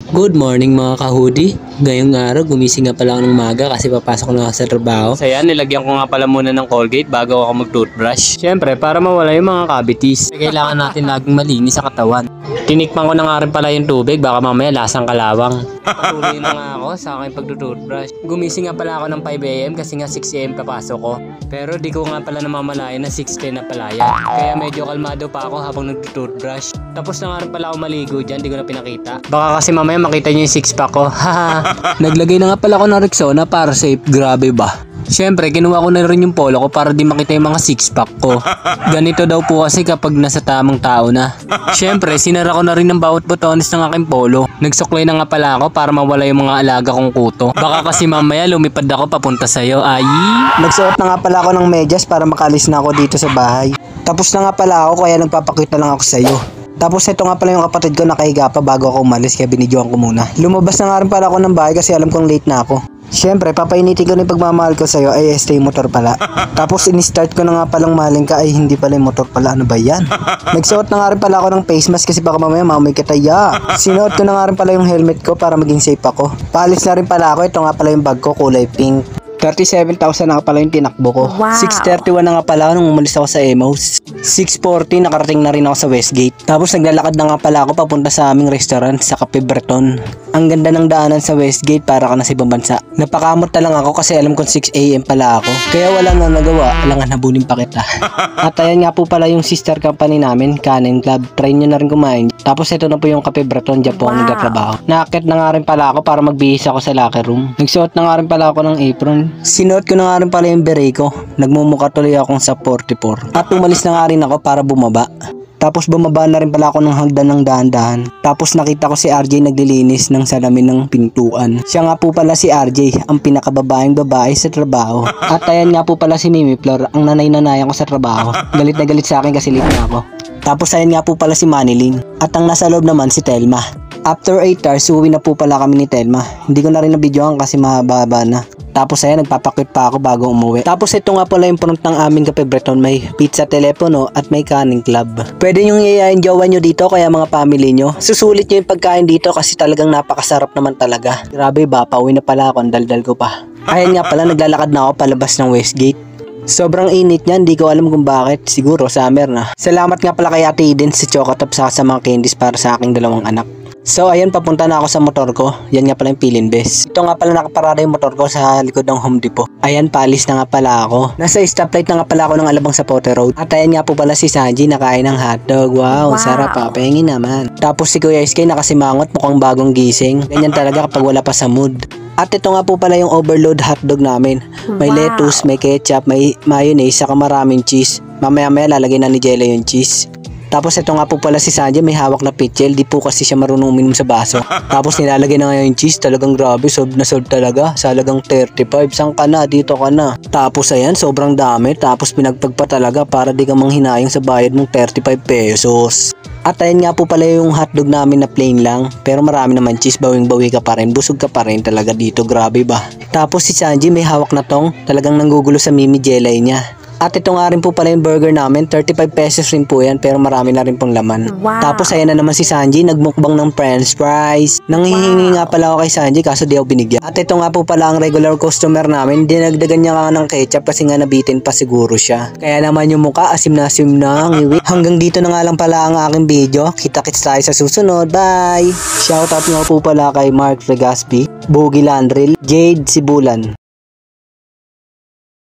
Good morning mga ka-hoodie. Ngayong araw, gumising nga pala ako ng maga kasi papasok na ako sa trabaho. So yan, nilagyan ko nga pala muna ng Colgate bago ako mag-toothbrush. Siyempre, para mawala yung mga cavities. Kailangan natin laging malinis sa katawan. Tinikman ko na nga rin pala yung tubig, baka mamaya lasang kalawang. Patuloy na nga ako sa aking pag-toothbrush. Gumising nga pala ako ng 5 AM kasi nga 6 AM papasok ko. Pero di ko nga pala namamalayan na 6:10 na pala yan. Kaya medyo kalmado pa ako habang nag-toothbrush. Tapos na nga rin pala ako maligo dyan, di ko na pinakita. Baka kasi mamaya makita nyo yung 6-pack ko. Haha. Naglagay na nga pala ako ng Rexona para safe. Grabe ba? Siyempre, kinuha ko na rin yung polo ko para di makita yung mga 6-pack ko. Ganito daw po kasi kapag nasa tamang tao na. Siyempre, sinara ko na rin ng bawat botones ng aking polo. Nagsuklay na nga pala ako para mawala yung mga alaga kong kuto. Baka kasi mamaya lumipad ako papunta sa'yo. Ay! Nagsuot na nga pala ako ng medyas para makalis na ako dito sa bahay. Tapos na nga pala ako kaya nagpapakita lang ako sa'yo. Tapos ito nga pala yung kapatid ko nakahiga pa bago ako umalis kaya binidyoan ko muna. Lumabas na nga rin pala ako ng bahay kasi alam kong late na ako. Siyempre, papainitin ko na yung pagmamahal ko sa'yo ay stay motor pala. Tapos in-start ko na nga palang mahalin ka ay hindi pala yung motor pala. Ano ba yan? Nagsuot na nga rin pala ako ng face mask kasi baka mamaya mamoy kita ya. Sinuot ko na nga rin pala yung helmet ko para maging safe ako. Paalis na rin pala ako. Ito nga pala yung bag ko, kulay pink. 37,000 na nga pala yung tinakbo ko. Wow. 6:31 na nga pala nung umalis ako sa Emos. 6:40 nakarating na rin ako sa Westgate. Tapos naglalakad na nga pala ako papunta sa aming restaurant sa Cafe Breton. Ang ganda ng daanan sa Westgate para ka na sa ibang bansa. Napakamot na lang ako kasi alam kong 6 AM pala ako. Kaya wala na nagawa, alangan habulin pa kita. At ayan nga po pala yung sister company namin, Kanin Club. Try nyo na rin kumain. Tapos ito na po yung Cafe Breton, dyan po ako nagtatrabaho. Naakit na nga rin pala ako para magbihis ako sa locker room. Nagsuot na nga rin pala ako ng apron. Sinuot ko na nga rin pala yung beret ko. Nagmumukha tuloy akong sa 44. At umalis na nga rin ako para bumaba. Tapos bumaba na rin pala ako ng hagdan ng dahan-dahan. Tapos nakita ko si RJ naglilinis ng salamin ng pintuan. Siya nga po pala si RJ, ang pinakababaeng babae sa trabaho. At ayan nga po pala si Mimi Flor, ang nanay-nanayan ko sa trabaho. Galit na galit sa akin kasi late na ako. Tapos ayan nga po pala si Manilyn. At ang nasa loob naman si Telma. After 8 hours, uwi na po pala kami ni Telma. Hindi ko na rin nabidyohan kasi mahaba na. Tapos ayan, nagpapakwit pa ako bago umuwi. Tapos ito nga pala yung front ng aming Cafe Breton. May pizza telepono at may Kanin Club. Pwede nyo iayain jowa nyo dito kaya mga family nyo. Susulit nyo yung pagkain dito kasi talagang napakasarap naman talaga. Grabe ba, pauwi na pala ako, ang daldal ko pa. Ayan nga pala, naglalakad na ako palabas ng Westgate. Sobrang init niyan, di ko alam kung bakit. Siguro summer na. Salamat nga pala kay Ate Eden sa Chocotop sa mga candies para sa aking dalawang anak. So ayan, papunta na ako sa motor ko. Yan nga pala yung Pilin Best. Ito nga pala nakaparada yung motor ko sa likod ng Home Depot. Ayan, paalis na nga pala ako. Nasa stoplight na nga pala ako ng Alabang Sapote Road. At ayan nga po pala si Sanji nakain ng hotdog. Wow, sarap pa. Pahingin naman. Tapos si Kuya SK nakasimangot, mukhang bagong gising. Ganyan talaga kapag wala pa sa mood. At ito nga po pala yung overload hotdog namin. May lettuce, may ketchup, may mayonnaise, saka maraming cheese. Mamaya-maya lalagay na ni Jella yung cheese. Tapos ito nga po pala si Sanjay, may hawak na pitchel. Di po kasi siya marunong uminom sa baso. Tapos nilalagay na nga yung cheese. Talagang grabe, solve na solve talaga. Sa halagang 35. Saan ka na? Dito ka na. Tapos ayan, sobrang dami. Tapos pinagpagpa talaga para di ka manghinayang sa bayad mong 35 pesos. At ayan nga po pala yung hotdog namin na plain lang. Pero marami naman cheese, bawing-bawi ka pa rin. Busog ka pa rin talaga dito, grabe ba. Tapos si Sanjay may hawak na tong. Talagang nanggugulo sa Mimi Jelay niya. At ito nga rin po pala yung burger namin, 35 pesos rin po yan pero marami na rin pong laman. Wow. Tapos ayan na naman si Sanji, nagmukbang ng french fries. Nanghihingi nga pala ako kay Sanji kaso di ako binigyan. At ito nga po pala ang regular customer namin, dinagdagan niya nga ng ketchup kasi nga nabitin pa siguro siya. Kaya naman yung mukha, asim na ngiwi. Hanggang dito na nga lang pala ang aking video. Kita-kits tayo sa susunod. Bye! Shoutout nga po pala kay Mark Regaspi, Boogie Landril, Jade Sibulan,